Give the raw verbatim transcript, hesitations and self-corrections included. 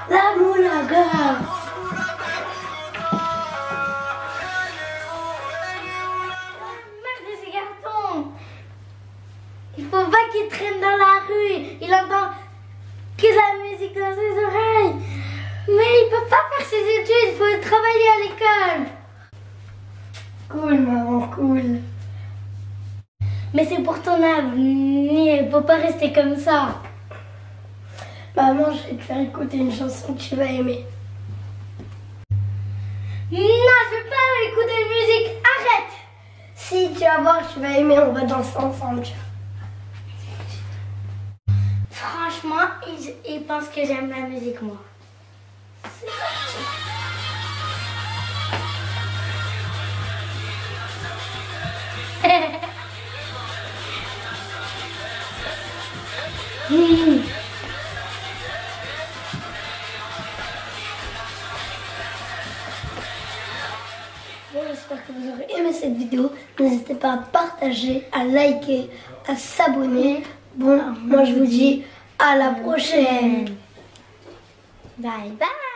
La moulaga. Marre de ces cartons. Il faut pas qu'il traîne dans la rue. Il entend que la musique dans ses oreilles. Mais il peut pas faire ses études. Il faut travailler à l'école. Cool, maman, cool. Mais c'est pour ton avenir. Il faut pas rester comme ça. Maman, je vais te faire écouter une chanson que tu vas aimer. Non, je veux pas écouter de musique. Arrête. Si, tu vas voir, tu vas aimer. On va danser ensemble. Tu vois. Franchement, il, il pense que j'aime la musique, moi. C'est parti. mmh. Bon, j'espère que vous aurez aimé cette vidéo. N'hésitez pas à partager, à liker, à s'abonner. Bon, moi je vous dis à la prochaine. Bye bye.